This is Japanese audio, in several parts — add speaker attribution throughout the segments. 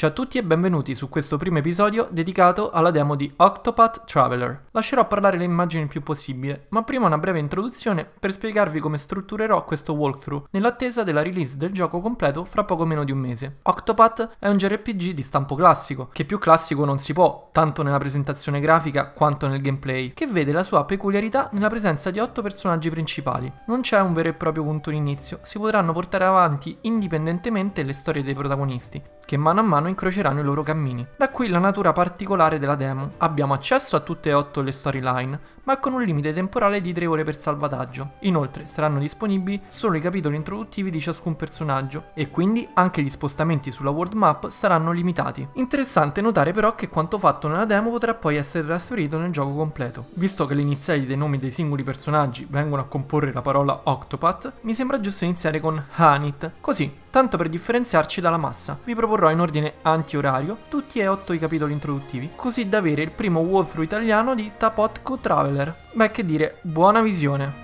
Speaker 1: Ciao a tutti e benvenuti su questo primo episodio dedicato alla demo di Octopath Traveler. Lascerò parlare le immagini il più possibile, ma prima una breve introduzione per spiegarvi come strutturerò questo walkthrough nell'attesa della release del gioco completo fra poco meno di un mese. Octopath è un JRPG di stampo classico, che più classico non si può, tanto nella presentazione grafica quanto nel gameplay, che vede la sua peculiarità nella presenza di 8 personaggi principali. Non c'è un vero e proprio punto d'inizio, si potranno portare avanti indipendentemente le storie dei protagonisti, che mano a mano incroceranno i loro cammini. Da qui la natura particolare della demo. Abbiamo accesso a tutte e 8 le storyline, ma con un limite temporale di 3 ore per salvataggio. Inoltre saranno disponibili solo i capitoli introduttivi di ciascun personaggio, e quindi anche gli spostamenti sulla world map saranno limitati. Interessante notare però che quanto fatto nella demo potrà poi essere trasferito nel gioco completo. Visto che le iniziali dei nomi dei singoli personaggi vengono a comporre la parola Octopath, mi sembra giusto iniziare con Hanit, così, tanto per differenziarci dalla massa. Vi proporrò in ordine anti-orario tutti e 8 i capitoli introduttivi, così da avere il primo walkthrough italiano di Tapotco Traveler. Beh, che dire, buona visione!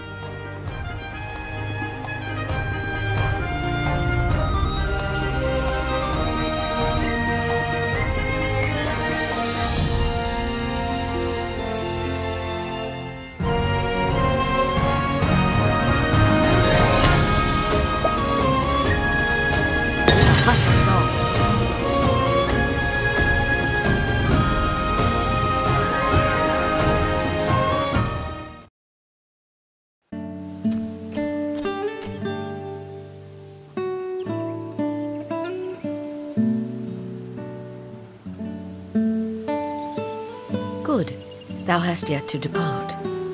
Speaker 2: Good. Thou hast yet to depart.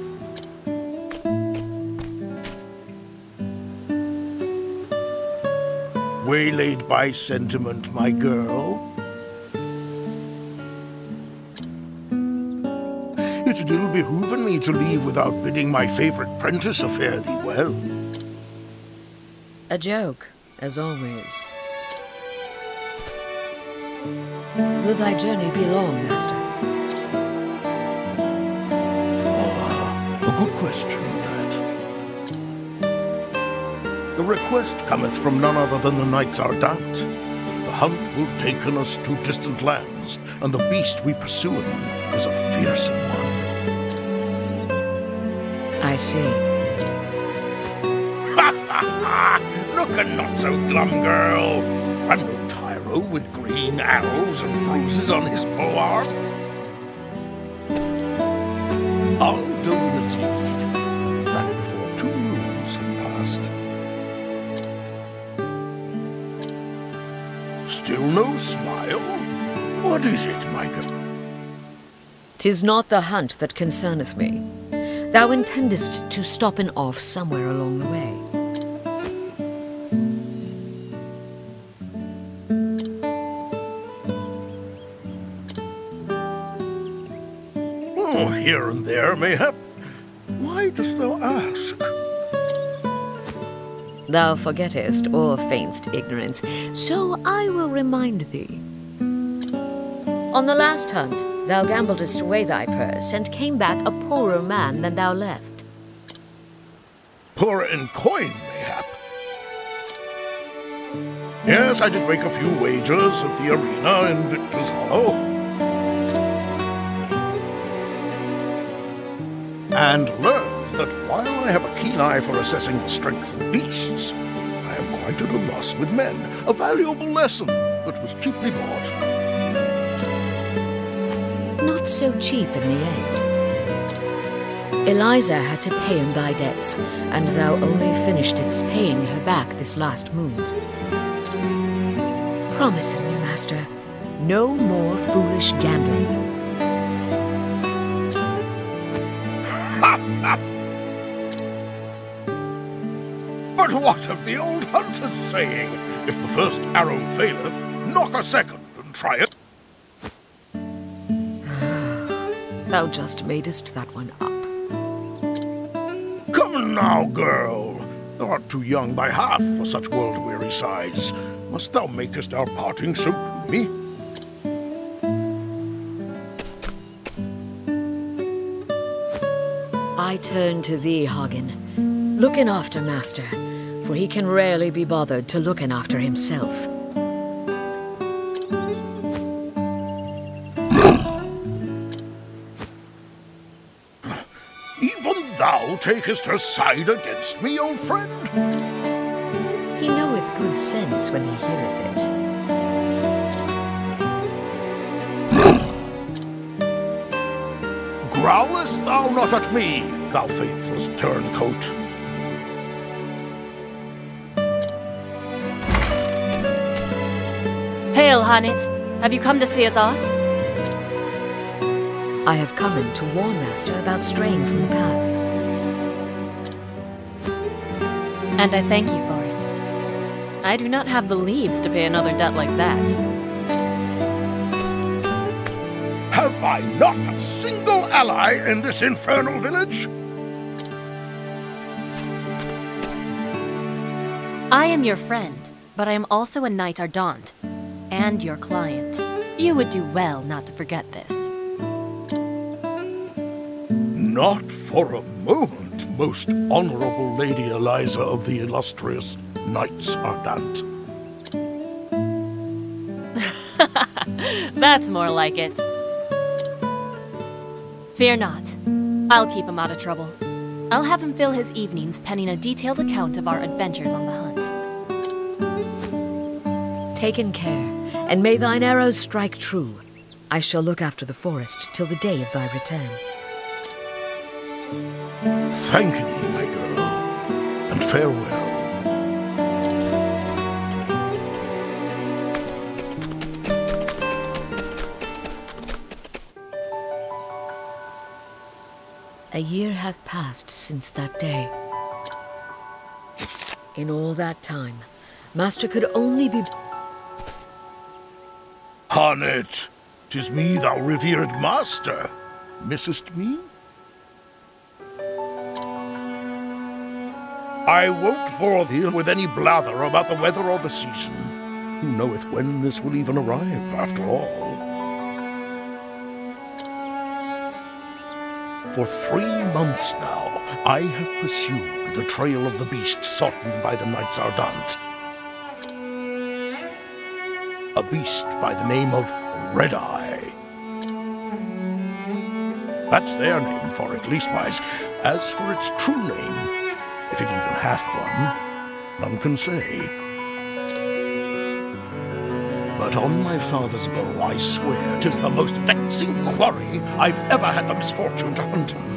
Speaker 3: Waylaid by sentiment, my girl? It ill behooven me to leave without bidding my favorite prentice a fare thee well.
Speaker 2: A joke, as always. Will thy journey be long, master?
Speaker 3: A good question, that. The request cometh from none other than the Knights Ardent. The hunt will taken us to distant lands, and the beast we pursuing is a fearsome one.
Speaker 2: I see.
Speaker 3: Ha ha ha! Looking not so glum, girl. I'm no tyro with green arrows and bruises on his polearm. I'll do the deed, back before 2 moons have passed. Still no smile? What is it, my girl?
Speaker 2: 'Tis not the hunt that concerneth me. Thou intendest to stop and off somewhere along the way.
Speaker 3: Oh, here and there, mayhap. Why dost thou ask?
Speaker 2: Thou forgettest or feign'st ignorance, so I will remind thee. On the last hunt, thou gambledest away thy purse and came back a poorer man than thou left.
Speaker 3: Poorer in coin, mayhap. Yes, I did make a few wagers at the arena in Victor's Hollow. And learned that while I have a keen eye for assessing the strength of beasts, I am quite at a loss with men. A valuable lesson that was cheaply bought.
Speaker 2: Not so cheap in the end. Eliza had to pay in thy debts, and thou only finishedst paying her back this last move. Promise me, master, no more foolish gambling.
Speaker 3: But what of the old hunter's saying? If the first arrow faileth, knock a second and try it.
Speaker 2: Thou just madest that one up.
Speaker 3: Come now, girl. Thou art too young by half for such world-weary sighs. Must thou makest our parting so gloomy?
Speaker 2: I turn to thee, Hagen. Looking after master, for he can rarely be bothered to looking after himself.
Speaker 3: will take his to side against me, old friend?
Speaker 2: He knoweth good sense when he heareth it.
Speaker 3: Growlest thou not at me, thou faithless turncoat?
Speaker 4: Hail, Hanit. Have you come to see us off?
Speaker 2: I have come in to warn Master about straying from the path.
Speaker 4: And I thank you for it. I do not have the leaves to pay another debt like that.
Speaker 3: Have I not a single ally in this infernal village?
Speaker 4: I am your friend, but I am also a Knight Ardent, and your client. You would do well not to forget this.
Speaker 3: Not for a moment, most honorable Lady Eliza of the illustrious Knights Ardent.
Speaker 4: That's more like it. Fear not. I'll keep him out of trouble. I'll have him fill his evenings penning a detailed account of our adventures on the hunt.
Speaker 2: Taken care, and may thine arrows strike true. I shall look after the forest till the day of thy return.
Speaker 3: Thank thee, my girl, and farewell.
Speaker 2: A year hath passed since that day. In all that time, Master could only be...
Speaker 3: Hanit, 'tis me, thou revered master. Missest me? I won't bore thee with any blather about the weather or the season. Who knoweth when this will even arrive, after all? For 3 months now, I have pursued the trail of the beast sought by the Knights Ardent. A beast by the name of Red-Eye. That's their name for it, leastwise. As for its true name, if it even hath one, none can say. But on my father's bow, I swear 'tis the most vexing quarry I've ever had the misfortune to hunt him.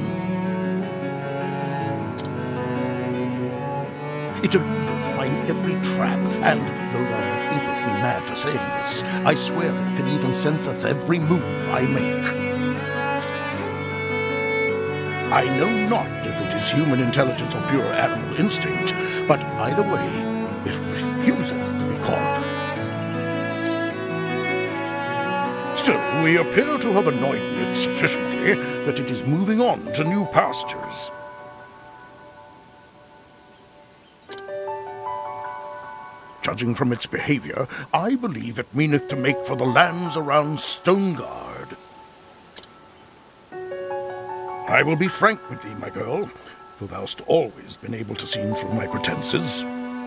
Speaker 3: It eludeth mine every trap, and though thou thinketh me mad for saying this, I swear it can even senseth every move I make. I know not if it is human intelligence or pure animal instinct, but either way, it refuseth to be caught. Still, we appear to have annoyed it sufficiently that it is moving on to new pastures. Judging from its behavior, I believe it meaneth to make for the lands around Stonegard. I will be frank with thee, my girl, though thou'st always been able to see through my pretenses.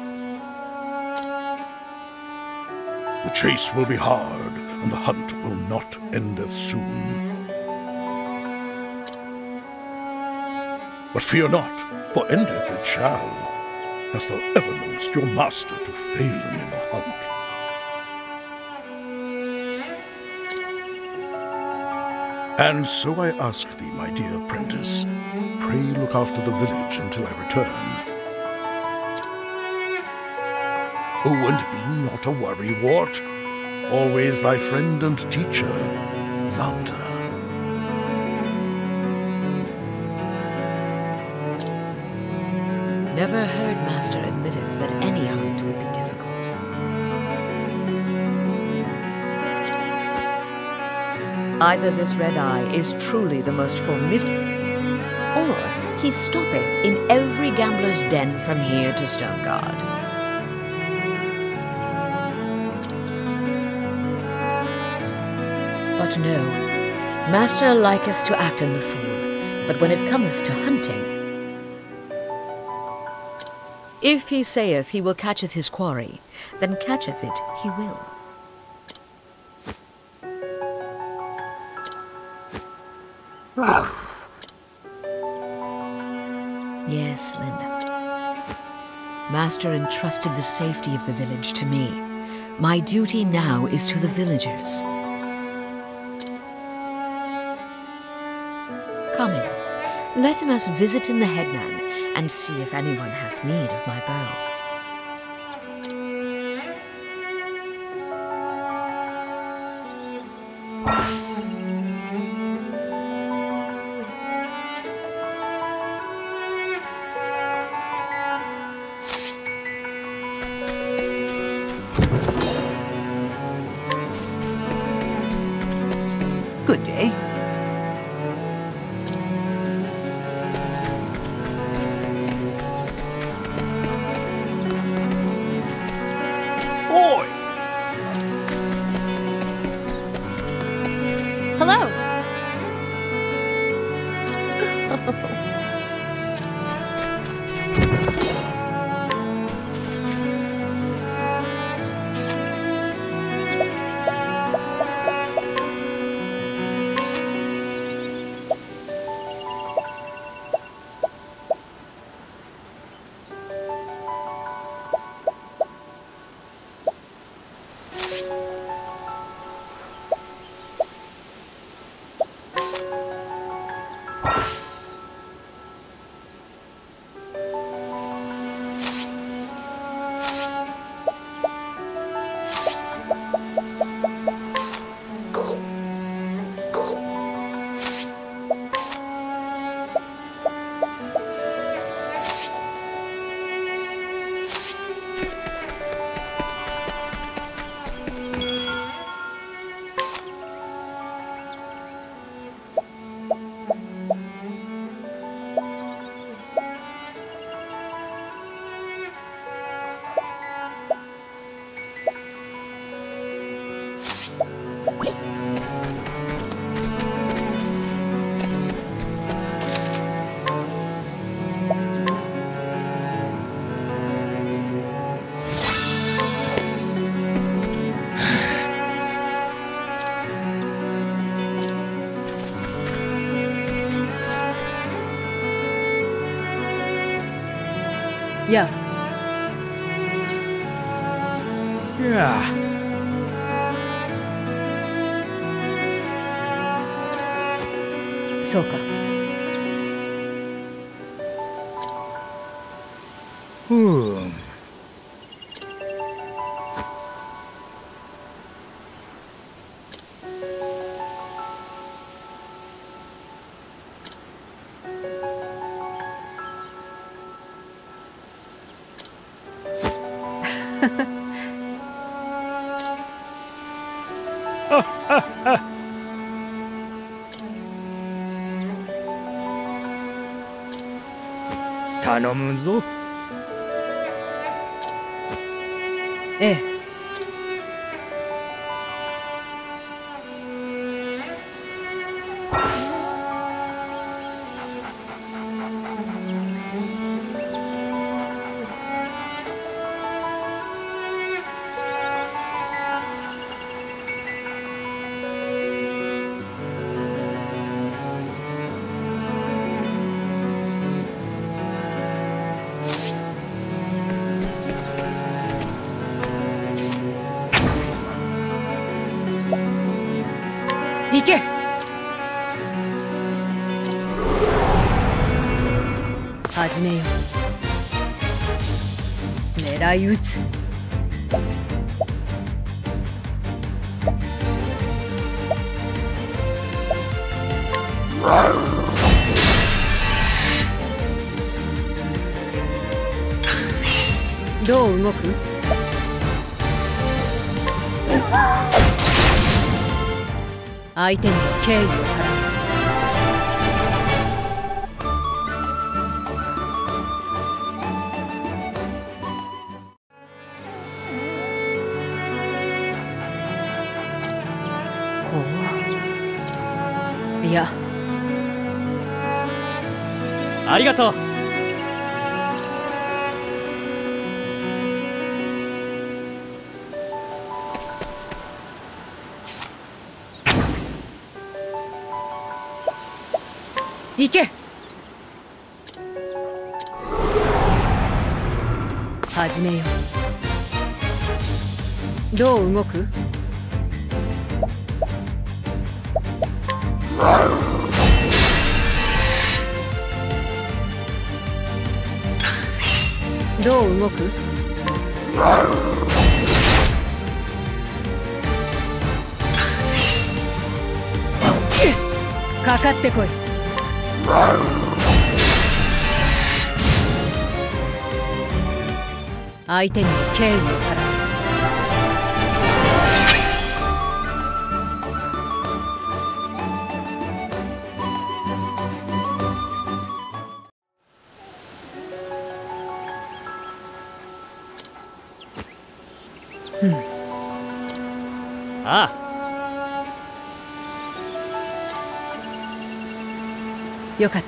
Speaker 3: The chase will be hard, and the hunt will not endeth soon. But fear not, for endeth it shall. Hast thou ever knowest your master to fail him in the hunt? And so I ask thee, my dear apprentice, pray look after the village until I return. Oh, and be not a worrywart. Always thy friend and teacher, Xanta.
Speaker 2: Never heard Master admitteth that any hunt would be difficult. Either this Red-Eye is truly the most formidable, or he stoppeth in every gambler's den from here to Stonegard. But no, Master liketh to act in the fool, but when it cometh to hunting, if he saith he will catcheth his quarry, then catcheth it he will. Yes, Linda. Master entrusted the safety of the village to me. My duty now is to the villagers. Come in. Let us visit in the headman, and see if anyone hath need of my bow.
Speaker 5: Good day.
Speaker 3: Oi!
Speaker 4: Hello! Yeah.
Speaker 5: Yeah.
Speaker 2: Soか。
Speaker 5: 頼むぞ。
Speaker 2: ええ。行け。始めよう。狙い撃つ。どう動く？相手に敬意を払う。ほう。いや。
Speaker 5: ありがとう。
Speaker 2: 行け。 始めよう。どう動く？どう動く？かかってこい。相手に敬意を払う。
Speaker 5: ああ。
Speaker 2: よかった。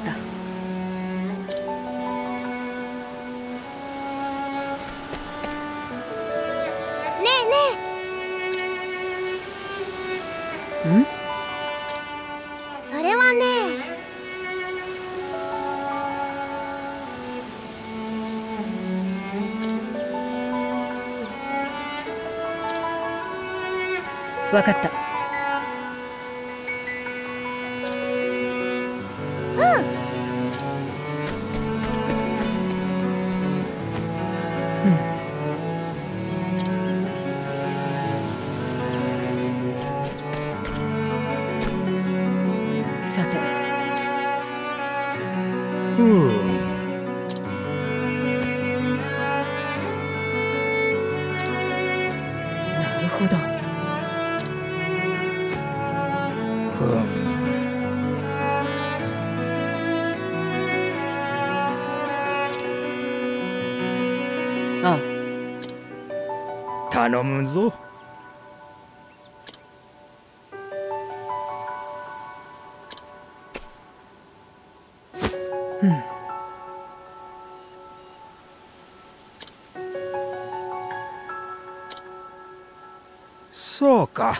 Speaker 2: ん？
Speaker 6: それはね。
Speaker 2: わかった。さて。なるほど。ああ。
Speaker 5: 頼むぞ。そうか。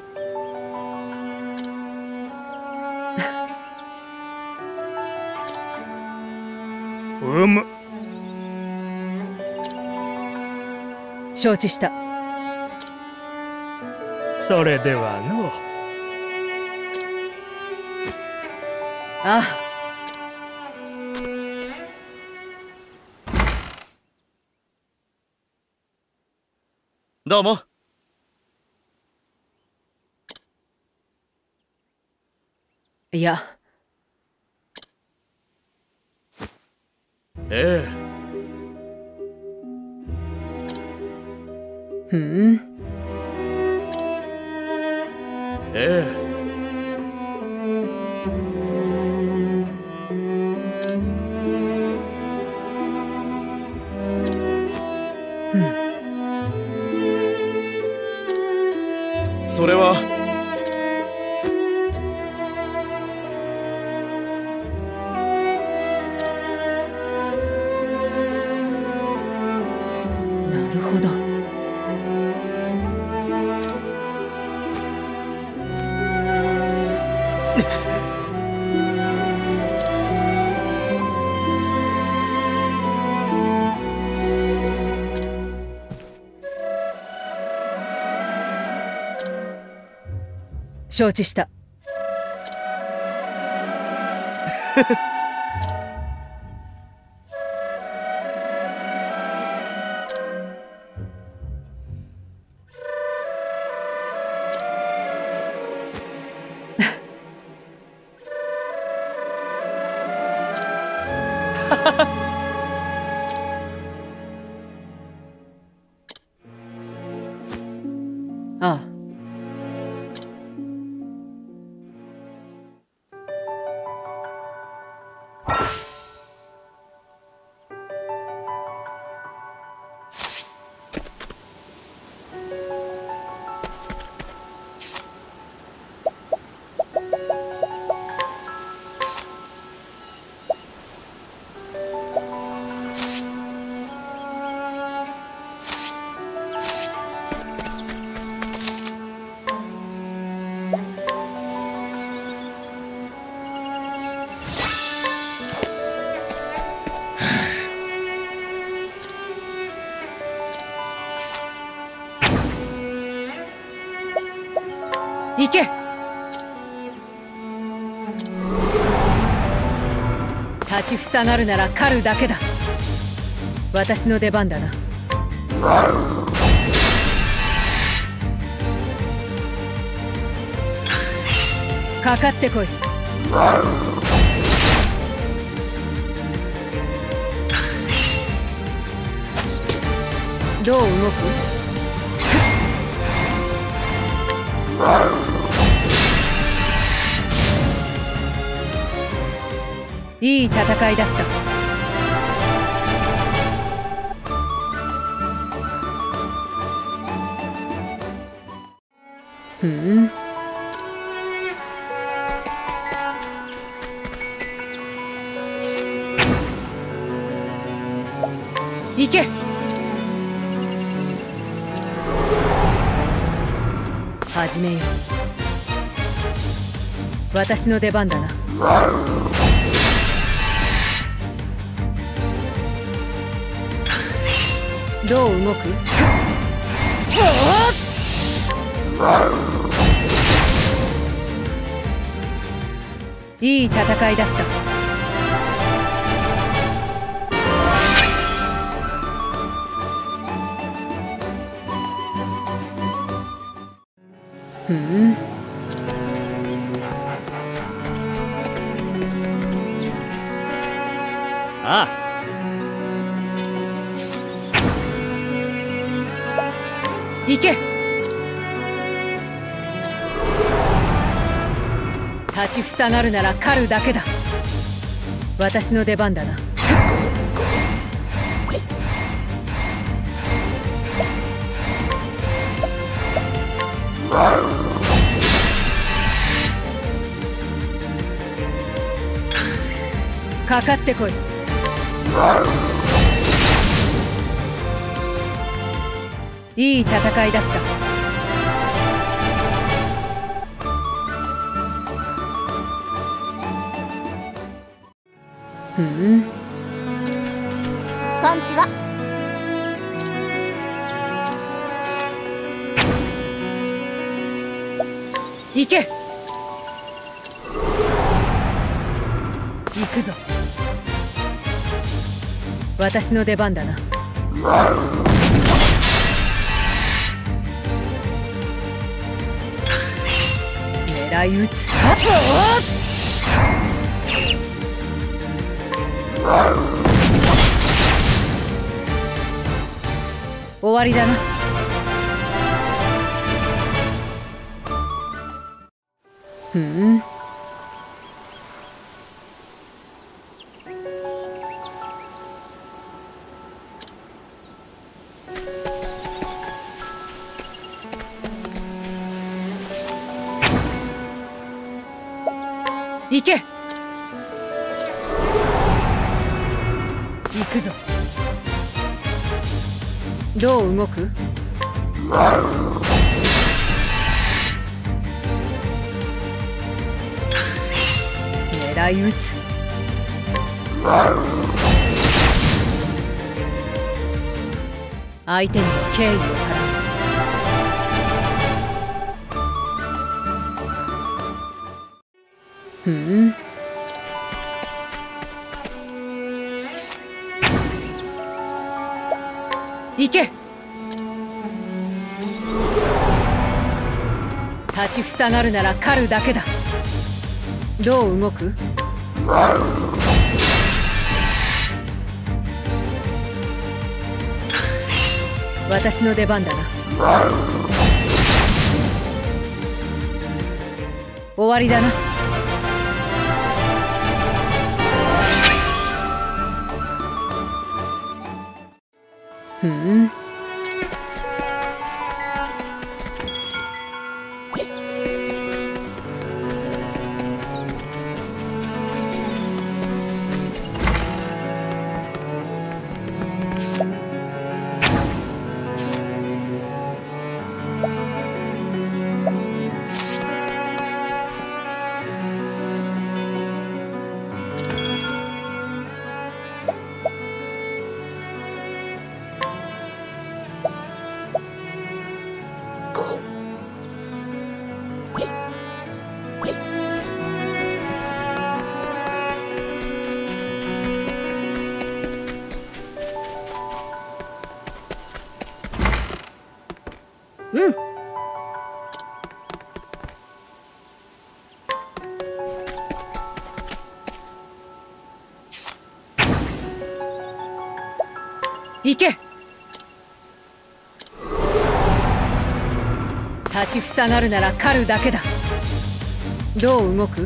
Speaker 2: 承知した。
Speaker 5: それではの。
Speaker 2: ああ。
Speaker 7: どうも。
Speaker 2: いや。
Speaker 5: ええ。
Speaker 2: ふん。
Speaker 5: ええ。
Speaker 7: それは。
Speaker 2: なるほど。承知した。ああ。 行け。立ちふさがるなら狩るだけだ。私の出番だな。かかってこい。どう動く？いい戦いだった。ふん。行け。始めよう。私の出番だな。どう動く？いい戦いだった。ふん。
Speaker 5: ああ、
Speaker 2: 行け。立ちふさがるなら狩るだけだ。私の出番だな。かかってこい。いい戦いだった。ふん。
Speaker 6: こんちは。
Speaker 2: 行け。行くぞ。私の出番だな。狙い撃つ。終わりだな。ふん。行け。行くぞ。どう動く？狙い撃つ。相手にも敬意を払う。ふん。行け。立ちふさがるなら狩るだけだ。どう動く？私の出番だな。終わりだな。ふん。 行け。立ちふさがるなら狩るだけだ。どう動く？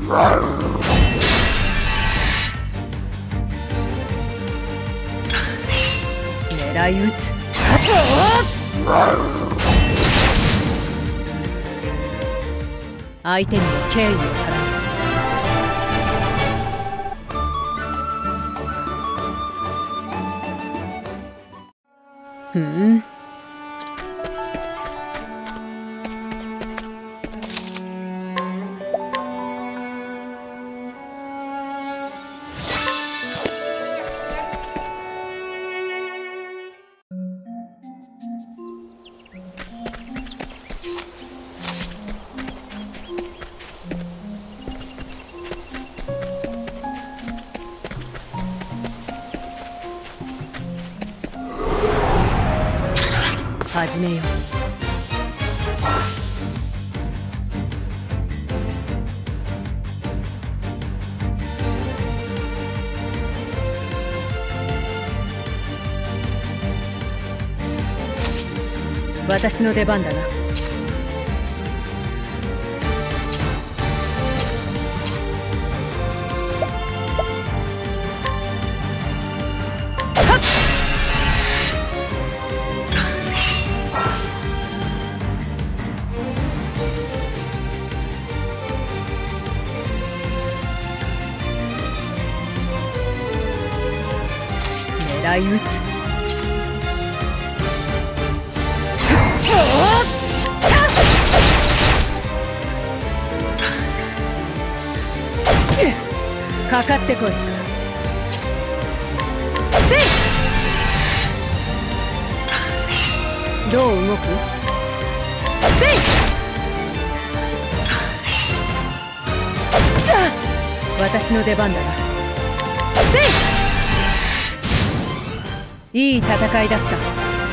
Speaker 2: 狙い撃つ。相手にも敬意を払う。ふん。始めよう。私の出番だな。狙い撃つ。かかってこい。せい。どう動く？せい。私の出番だな。せい。いい戦いだった。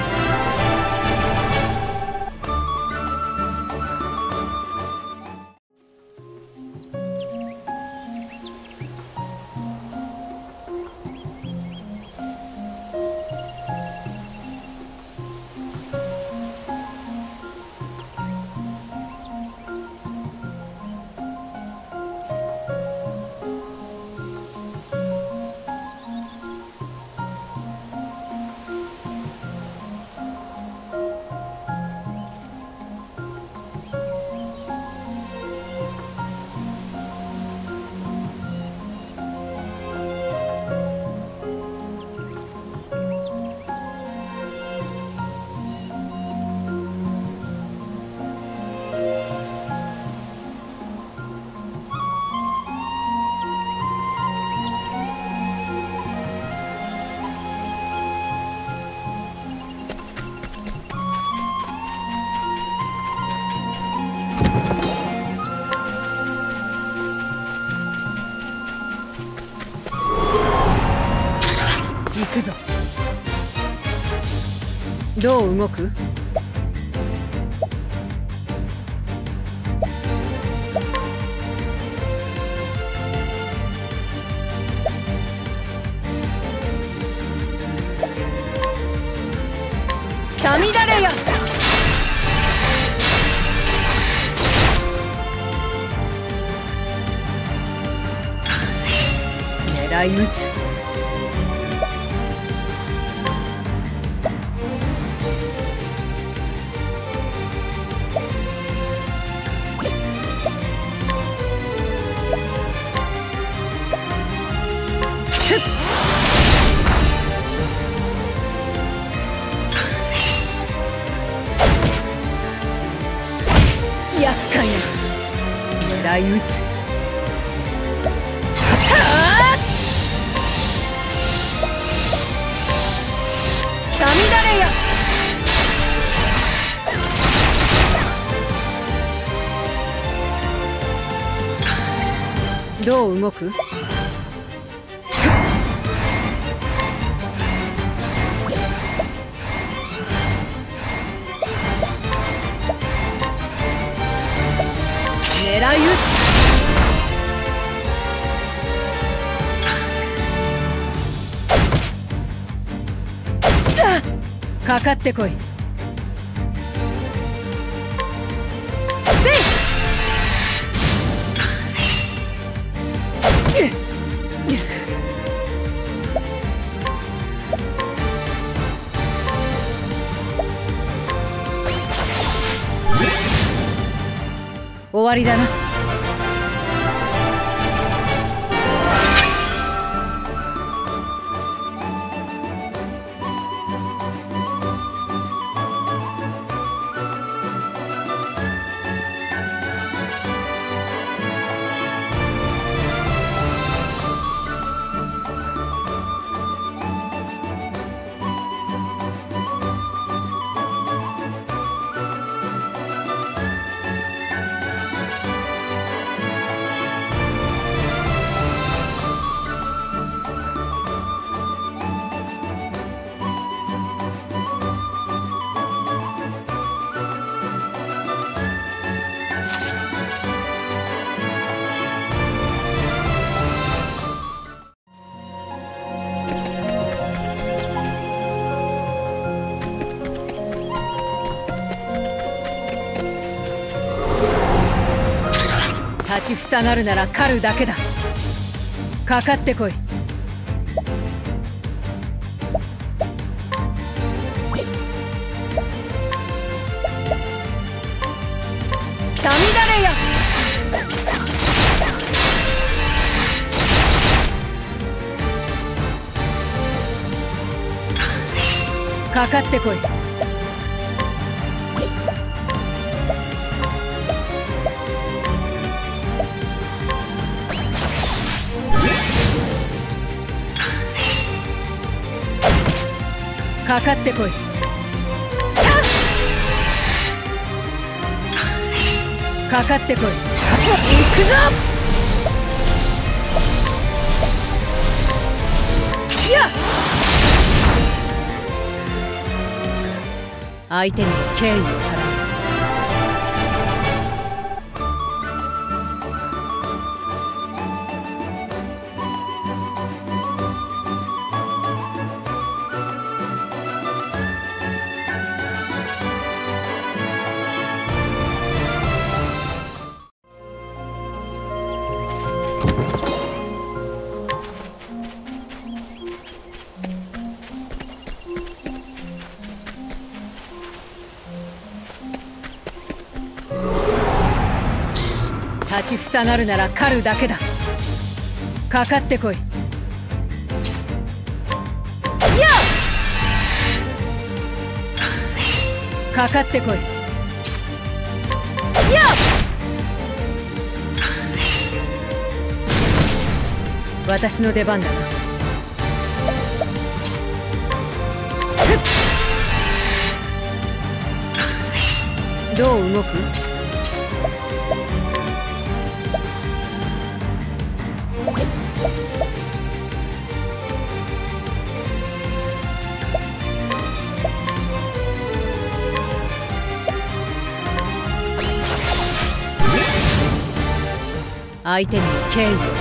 Speaker 2: 行くぞ。どう動く？さみだれよ。狙い撃つ。厄介な。狙い撃つ。さみだれや。どう動く？狙い撃つ。
Speaker 8: かかってこい。終わりだな。立ちふさがるなら狩るだけだ。かかってこい。さみだれや。かかってこい。かかってこい。かかってこい。行くぞ。やっ。相手に敬意を払う。立ちふさがるなら狩るだけだ。かかってこい。やっ。かかってこい。やっ。私の出番だな。どう動く？相手に敬意を払う。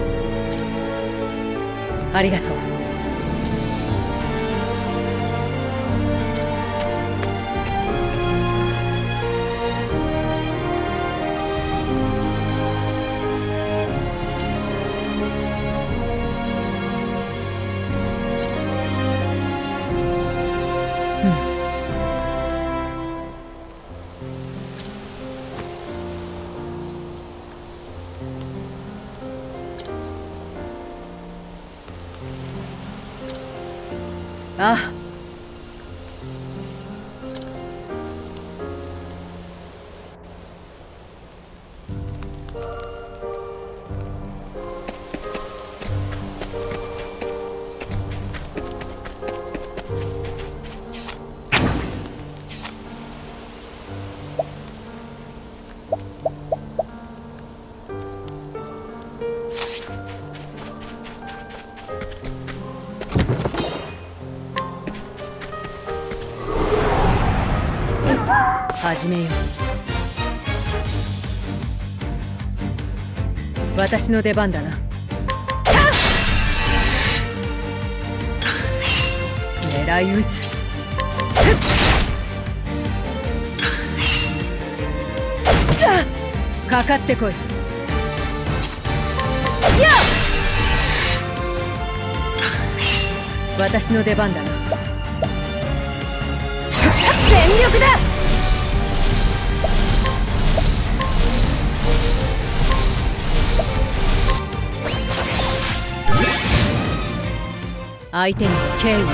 Speaker 8: ありがとう。 ああ。始めよう。私の出番だな。狙い撃つ。かかってこい。私の出番だな。全力だ。相手に敬意を払う。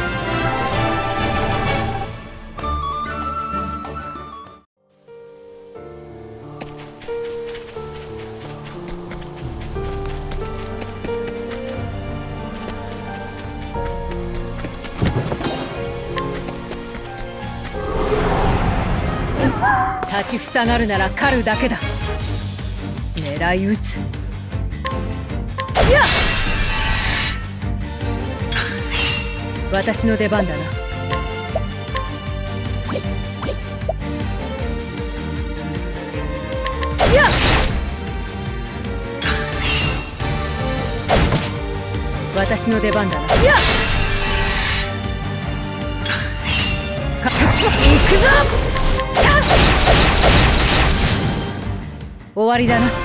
Speaker 8: 立ちふさがるなら狩るだけだ。狙い撃つ。やっ、私の出番だな。やっ、私の出番だな。やっ、行くぞ。やっ、終わりだな。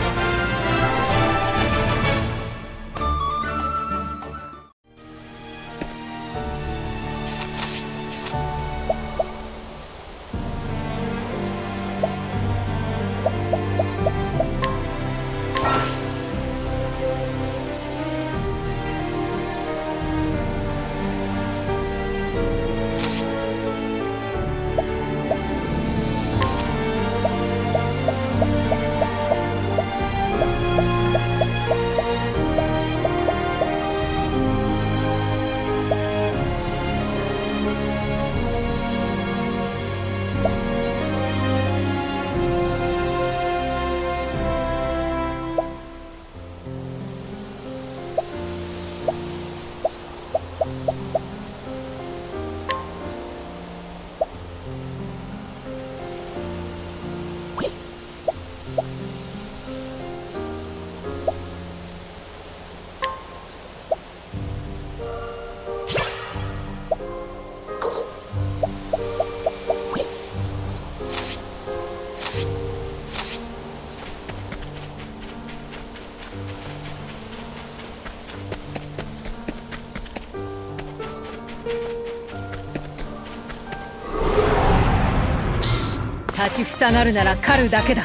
Speaker 8: 立ちふさがるなら狩るだけだ。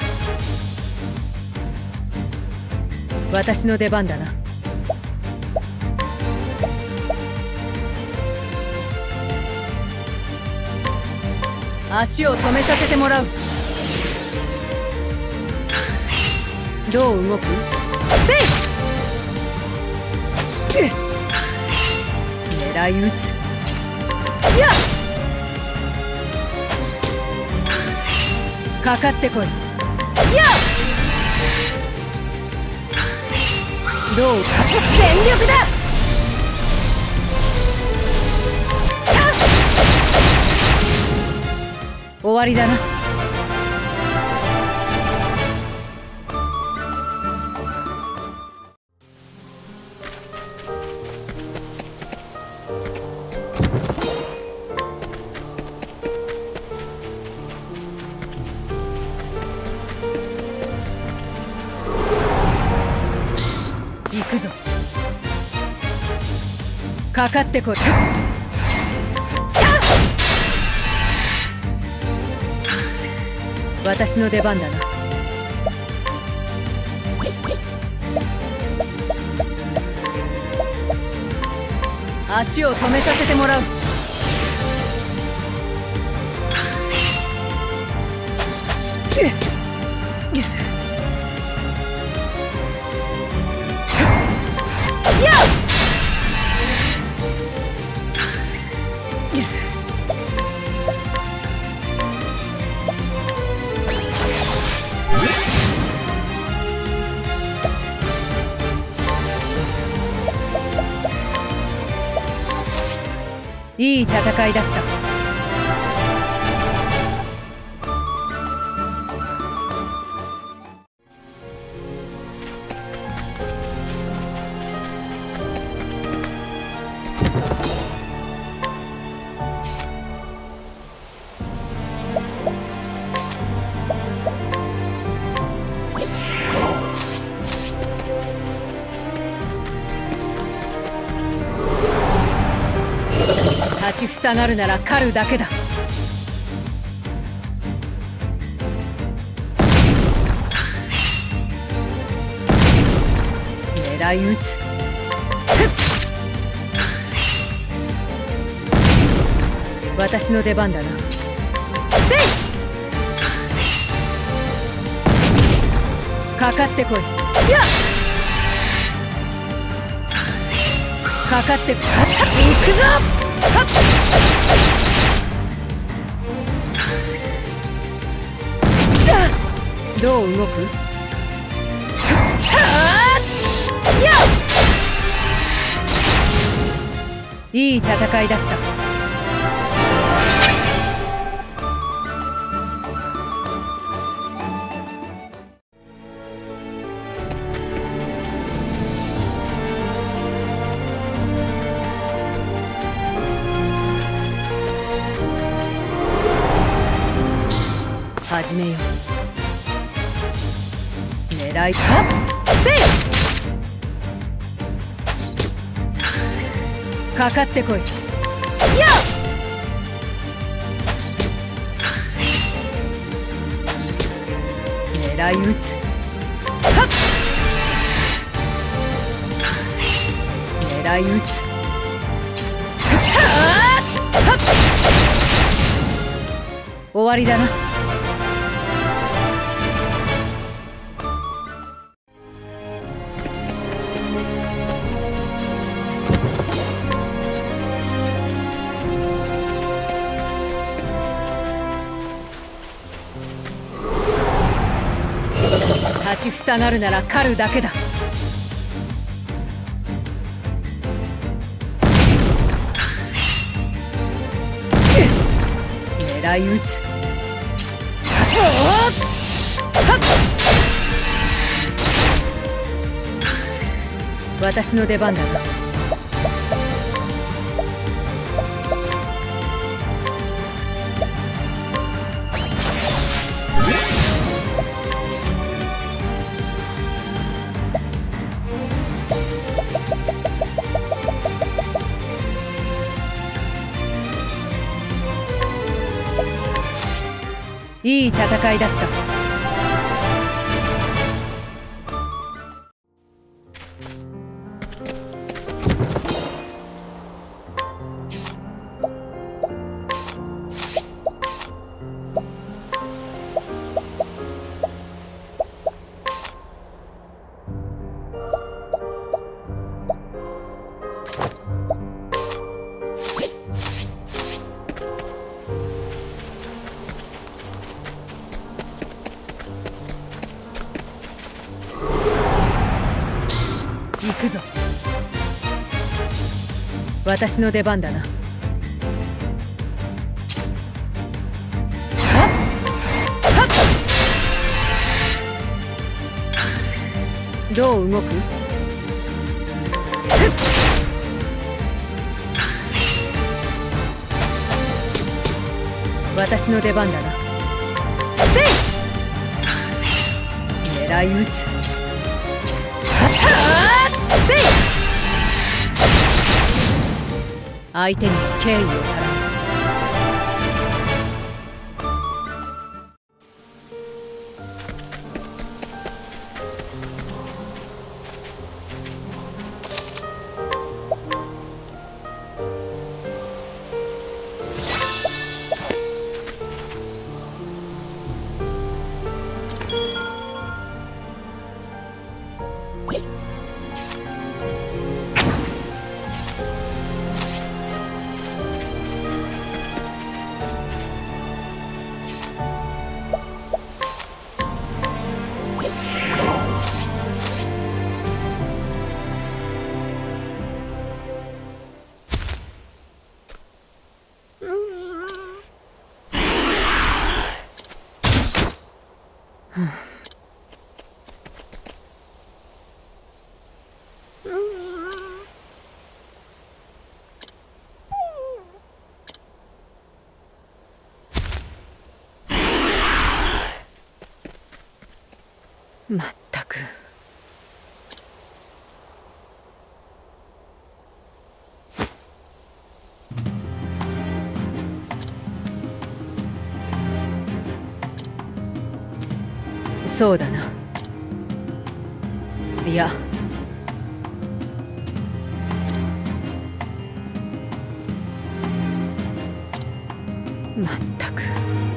Speaker 8: 私の出番だな。足を止めさせてもらう。どう動く？せい！狙い撃つ。やっ！かかってこい。やっ！どうか全力だ。終わりだな。行くぞ。かかってこい。私の出番だな。 足を止めさせてもらう。いい戦いだった。立ちふさがるなら狩るだけだ。狙い撃つ。私の出番だな。せい！かかってこい。やっ！かかってこい。行くぞ！どう動く？いい戦いだった。始めよう。狙いかせい！かかってこい。やっ！狙い撃つ。はっ！狙い撃つ。はっ！終わりだな。立ちふさがるなら狩るだけだ。狙い撃つ。私の出番だな。いい戦いだった。行くぞ。私の出番だな。どう動く？私の出番だな。せい！狙い撃つ。せい！相手に敬意を払う。 まったく。そうだな。いや、まったく。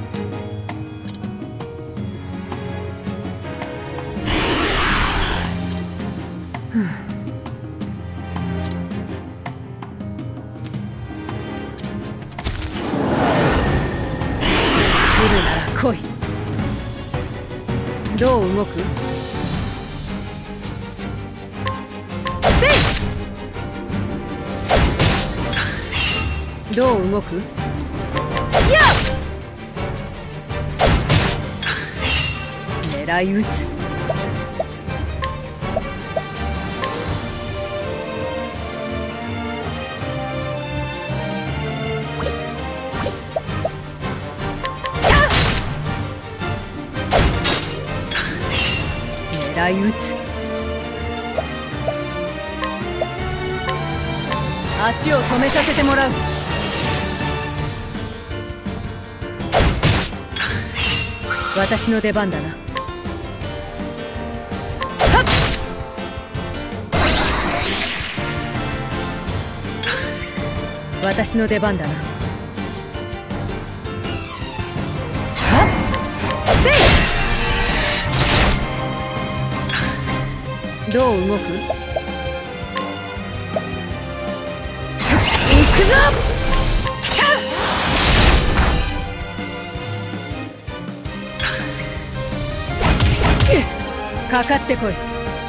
Speaker 8: 来るなら来い。どう動く？せい！どう動く？やっ！狙い撃つ。狙い撃つ。足を止めさせてもらう。私の出番だな。はっ！私の出番だな。はっ！せい！どう動く？行くぞ！かかってこい。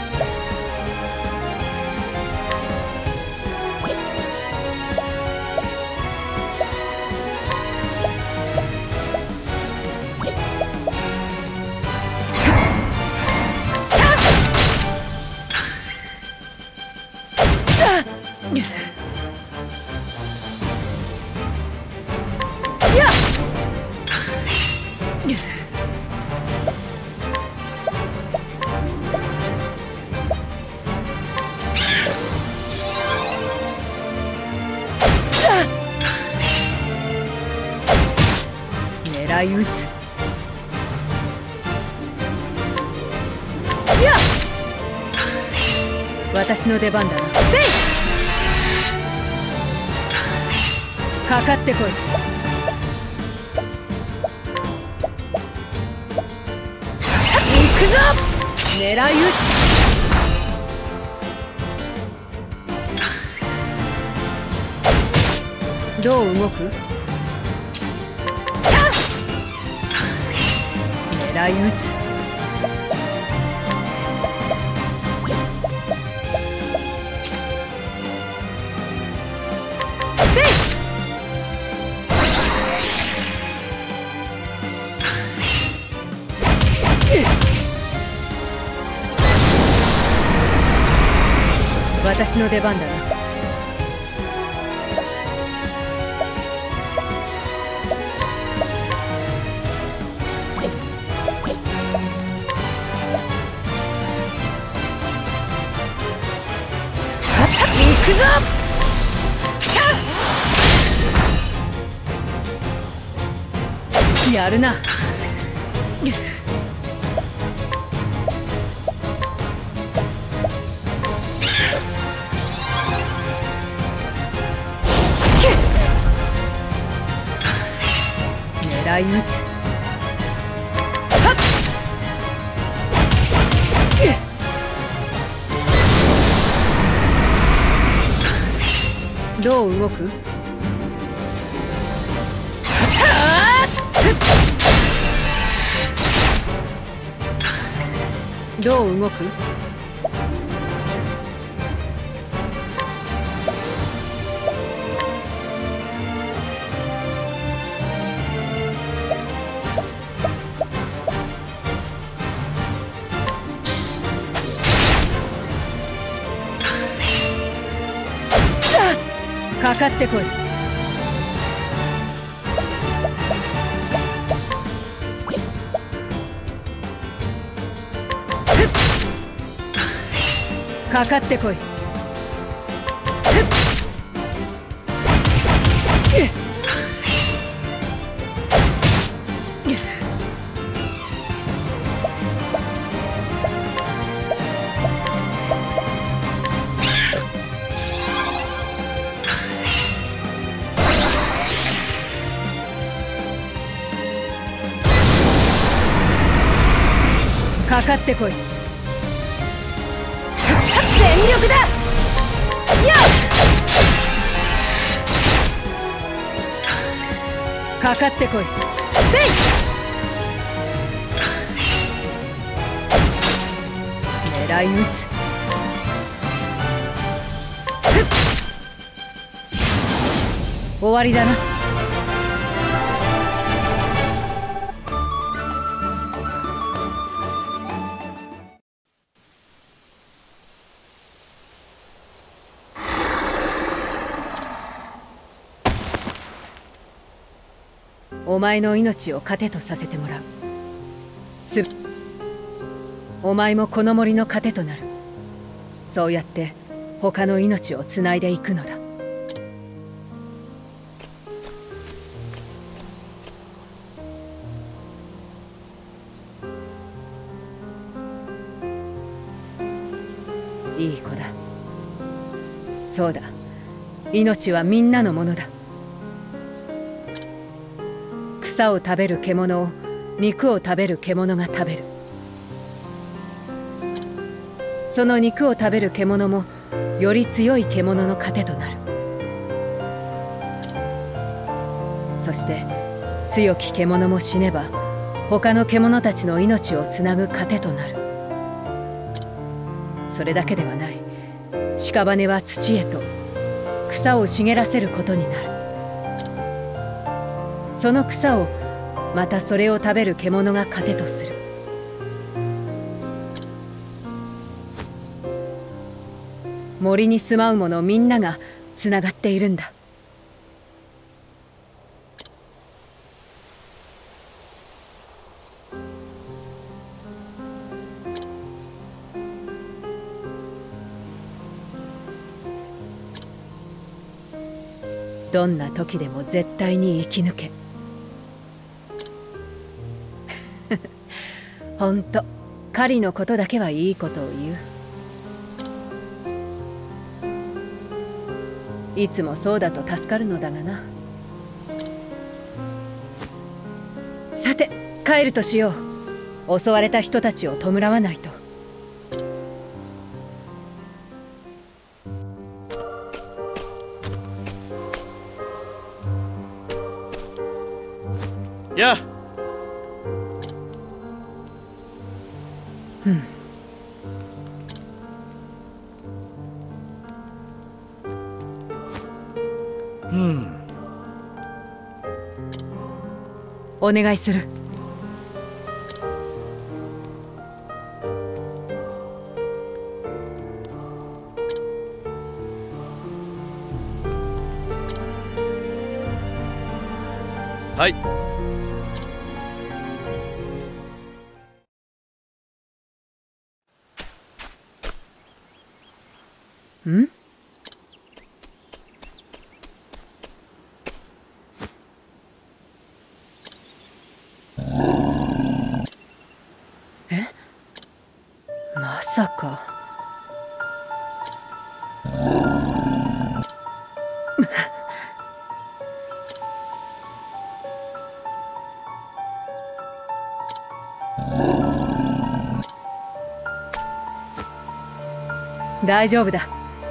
Speaker 8: 狙い撃つ。やっ！私の出番だな。せい！かかってこい。行くぞ！狙い撃つ。どう動く？狙い撃つ。せい！私の出番だな。行くぞ！やるな。狙い撃つ。はっ！どう動く？どう動く？かかってこい。 かかってこい。かかってこい。全力だ。やっかかってこい。せい。狙い撃つ。終わりだな。お前の命を糧とさせてもらう。お前もこの森の糧となる。そうやって他の命をつないでいくのだ。いい子だ。そうだ、命はみんなのものだ。草を食べる獣を肉を食べる獣が食べる。その肉を食べる獣もより強い獣の糧となる。そして強き獣も死ねば他の獣たちの命をつなぐ糧となる。それだけではない。屍は土へと草を茂らせることになる。その草をまたそれを食べる獣が糧とする。森に住まう者みんながつながっているんだ。どんな時でも絶対に生き抜け。ほんと、狩りのことだけはいいことを言う。いつもそうだと助かるのだがな。さて、帰るとしよう。襲われた人たちを弔わないと。
Speaker 7: やあ。
Speaker 8: お願いする。
Speaker 7: はい。
Speaker 8: ん？え？まさか。大丈夫だ。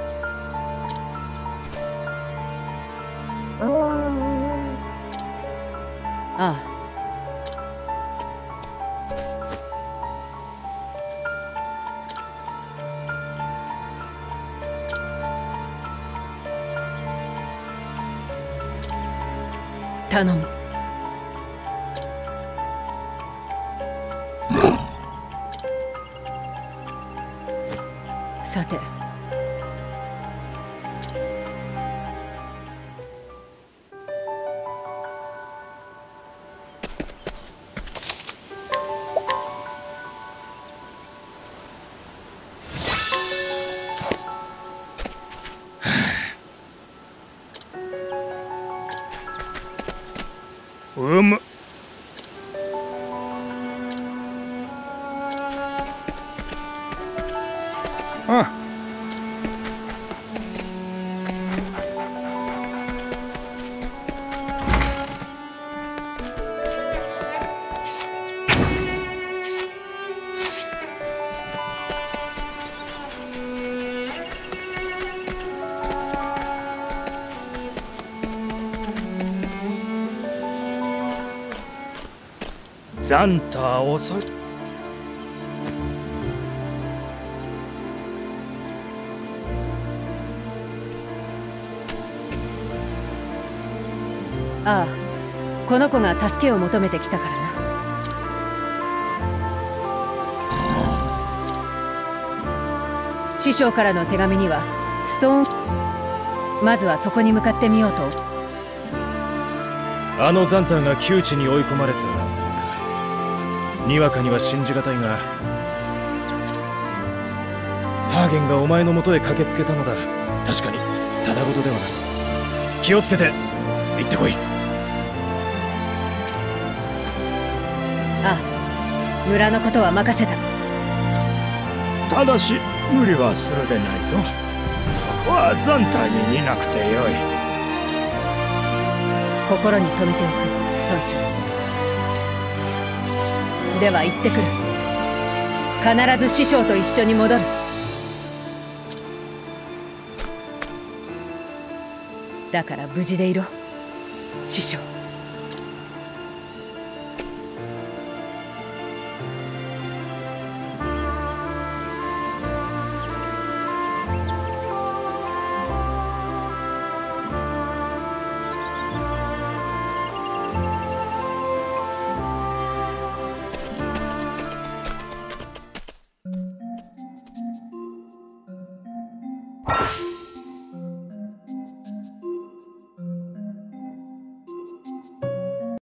Speaker 8: ああ。頼む。さて。
Speaker 5: うむ。
Speaker 3: あ、
Speaker 5: ザンター遅い。
Speaker 8: ああ、この子が助けを求めてきたからな。師匠からの手紙にはストーン、まずはそこに向かってみようと。
Speaker 5: あのザンターが窮地に追い込まれてな。にわかには信じがたいが、ハーゲンがお前の元へ駆けつけたのだ。確かにただごとではない。気をつけて行ってこい。
Speaker 8: ああ、村のことは任せた。
Speaker 5: ただし無理はするでないぞ。そこはザンターに似なくてよい。
Speaker 8: 心に留めておく、村長。では行ってくる。必ず師匠と一緒に戻る。だから無事でいろ、師匠。